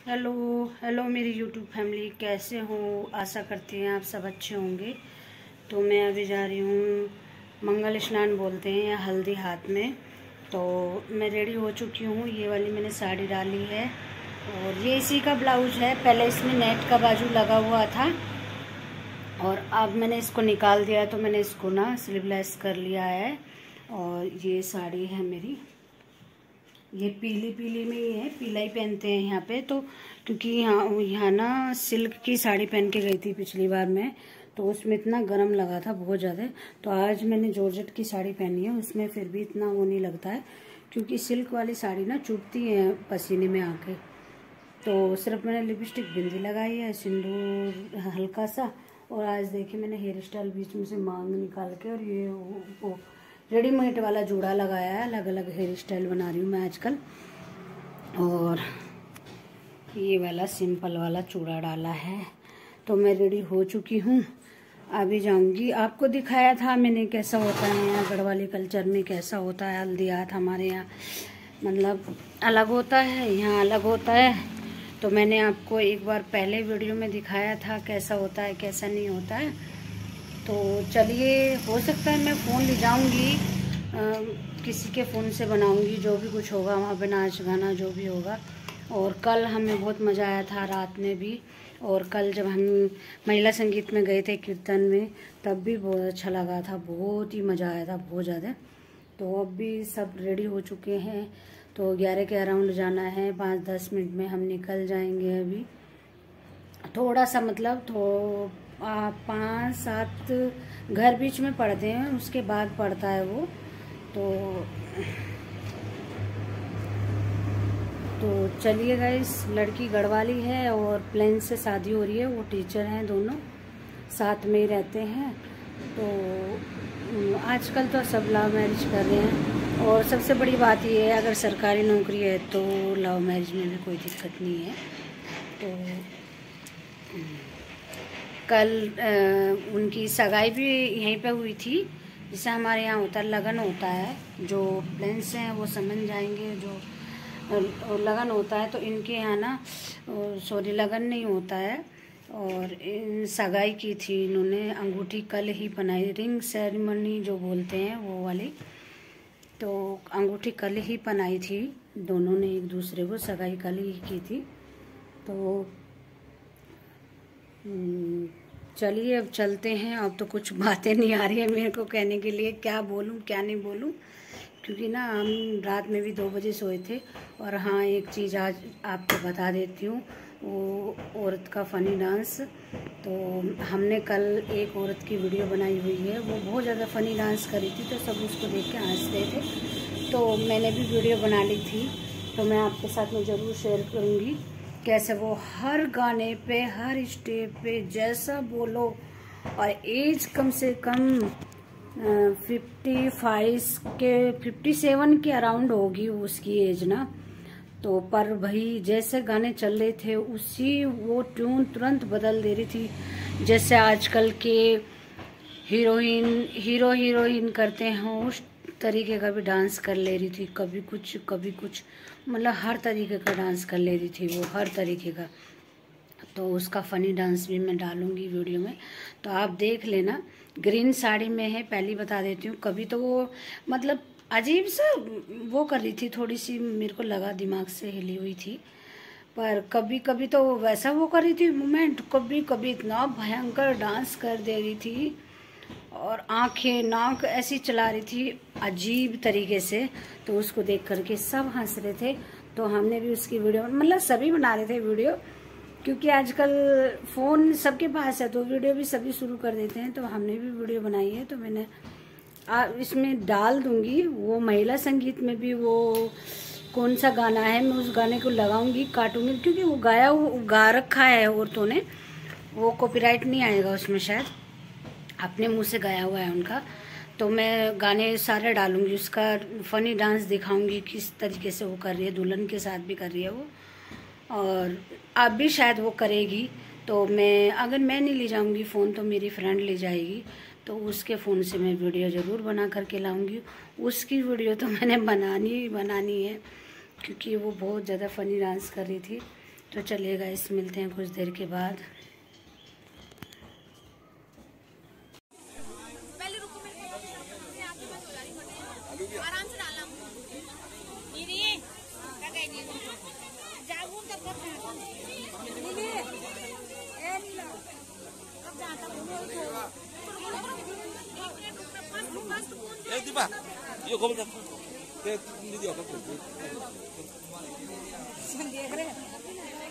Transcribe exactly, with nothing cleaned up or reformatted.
Hello hello मेरी YouTube family, कैसे हो? आशा करती हैं आप सब अच्छे होंगे। तो मैं अभी जा रही हूँ, मंगल स्नान बोलते हैं या हल्दी हाथ में। तो मैं रेडी हो चुकी हूँ। ये वाली मैंने साड़ी डाली है और ये इसी का ब्लाउज है। पहले इसमें नेट का बाजू लगा हुआ था और अब मैंने इसको निकाल दिया, तो मैंने इसको ना स्लीवलेस कर लिया है। और ये साड़ी है मेरी, ये पीली पीली में ही है, पीला ही पहनते हैं यहाँ पे। तो क्योंकि यहाँ यहाँ ना सिल्क की साड़ी पहन के गई थी पिछली बार मैं, तो उसमें इतना गर्म लगा था बहुत ज़्यादा। तो आज मैंने जॉर्जेट की साड़ी पहनी है, उसमें फिर भी इतना वो नहीं लगता है, क्योंकि सिल्क वाली साड़ी ना चुभती है पसीने में आके। तो सिर्फ मैंने लिपस्टिक बिंदी लगाई है, सिंदूर हल्का सा। और आज देखिए मैंने हेयर स्टाइल बीच में से मांग निकाल के और ये वो रेडीमेड वाला जूड़ा लगाया है। अलग अलग हेयर स्टाइल बना रही हूँ मैं आजकल। और ये वाला सिंपल वाला चूड़ा डाला है। तो मैं रेडी हो चुकी हूँ, अभी जाऊंगी। आपको दिखाया था मैंने कैसा होता है यहाँ गढ़वाली कल्चर में, कैसा होता है हल्दी हाथ। हमारे यहाँ मतलब अलग होता है, यहाँ अलग होता है। तो मैंने आपको एक बार पहले वीडियो में दिखाया था कैसा होता है कैसा नहीं होता है। तो चलिए, हो सकता है मैं फ़ोन ले जाऊँगी, किसी के फ़ोन से बनाऊँगी, जो भी कुछ होगा वहाँ पे नाच गाना जो भी होगा। और कल हमें बहुत मज़ा आया था रात में भी। और कल जब हम महिला संगीत में गए थे कीर्तन में, तब भी बहुत अच्छा लगा था, बहुत ही मज़ा आया था, बहुत ज़्यादा। तो अब भी सब रेडी हो चुके हैं। तो ग्यारह के अराउंड जाना है, पाँच दस मिनट में हम निकल जाएंगे। अभी थोड़ा सा मतलब तो पाँच सात घर बीच में पड़ते हैं, उसके बाद पड़ता है वो। तो तो चलिए गाइस, लड़की गढ़वाली है और प्लेन से शादी हो रही है। वो टीचर हैं, दोनों साथ में ही रहते हैं। तो आजकल तो सब लव मैरिज कर रहे हैं। और सबसे बड़ी बात ये है, अगर सरकारी नौकरी है तो लव मैरिज में भी कोई दिक्कत नहीं है। तो कल आ, उनकी सगाई भी यहीं पे हुई थी, जिसे हमारे यहाँ होता है लगन होता है। जो प्लेन्स हैं वो समझ जाएंगे, जो लगन होता है। तो इनके यहाँ ना सॉरी लगन नहीं होता है। और सगाई की थी इन्होंने, अंगूठी कल ही पहनाई, रिंग सेरेमनी जो बोलते हैं वो वाली। तो अंगूठी कल ही पहनाई थी दोनों ने एक दूसरे को, सगाई कल ही की थी। तो चलिए अब चलते हैं। अब तो कुछ बातें नहीं आ रही है मेरे को कहने के लिए, क्या बोलूं क्या नहीं बोलूं, क्योंकि ना हम रात में भी दो बजे सोए थे। और हाँ, एक चीज़ आज आपको बता देती हूँ, वो औरत का फ़नी डांस। तो हमने कल एक औरत की वीडियो बनाई हुई है, वो बहुत ज़्यादा फ़नी डांस करी थी, तो सब उसको देख के हंस रहे थे। तो मैंने भी वीडियो बना ली थी, तो मैं आपके साथ में ज़रूर शेयर करूँगी कैसे वो हर गाने पे हर स्टेप पे जैसा बोलो। और एज कम से कम फिफ्टी फाइव के फिफ्टी सेवन के अराउंड होगी उसकी एज ना। तो पर भाई जैसे गाने चल रहे थे उसी वो ट्यून तुरंत बदल दे रही थी। जैसे आजकल के हीरोइन हीरो हीरोइन करते हैं उस तरीके का भी डांस कर ले रही थी, कभी कुछ कभी कुछ, मतलब हर तरीके का डांस कर ले रही थी वो, हर तरीके का। तो उसका फ़नी डांस भी मैं डालूंगी वीडियो में, तो आप देख लेना। ग्रीन साड़ी में है, पहले बता देती हूँ। कभी तो वो मतलब अजीब सा वो कर रही थी, थोड़ी सी मेरे को लगा दिमाग से हिली हुई थी। पर कभी कभी तो वैसा वो कर रही थी मूवमेंट, कभी कभी इतना भयंकर डांस कर दे रही थी। और आंखें नाक ऐसी चला रही थी अजीब तरीके से। तो उसको देख करके सब हंस रहे थे। तो हमने भी उसकी वीडियो, मतलब सभी बना रहे थे वीडियो, क्योंकि आजकल फ़ोन सबके पास है, तो वीडियो भी सभी शुरू कर देते हैं। तो हमने भी वीडियो बनाई है, तो मैंने आ, इसमें डाल दूंगी। वो महिला संगीत में भी वो कौन सा गाना है, मैं उस गाने को लगाऊंगी, काटूंगी, क्योंकि वो गाया वो गा रखा है औरतों ने, वो कॉपीराइट नहीं आएगा उसमें, शायद अपने मुंह से गाया हुआ है उनका। तो मैं गाने सारे डालूंगी, उसका फ़नी डांस दिखाऊंगी किस तरीके से वो कर रही है, दुल्हन के साथ भी कर रही है वो, और अब भी शायद वो करेगी। तो मैं अगर मैं नहीं ले जाऊंगी फ़ोन तो मेरी फ्रेंड ले जाएगी, तो उसके फ़ोन से मैं वीडियो ज़रूर बना करके लाऊंगी। उसकी वीडियो तो मैंने बनानी ही बनानी है, क्योंकि वो बहुत ज़्यादा फ़नी डांस कर रही थी। तो चलिए गाइस, मिलते हैं कुछ देर के बाद। आराम से डालना दीदी, क्या कहेंगे जागून तक दीदी ए नीला अब जाता हूं ए दीपा ये खोल कर के दीदी आपको देख रहे हैं।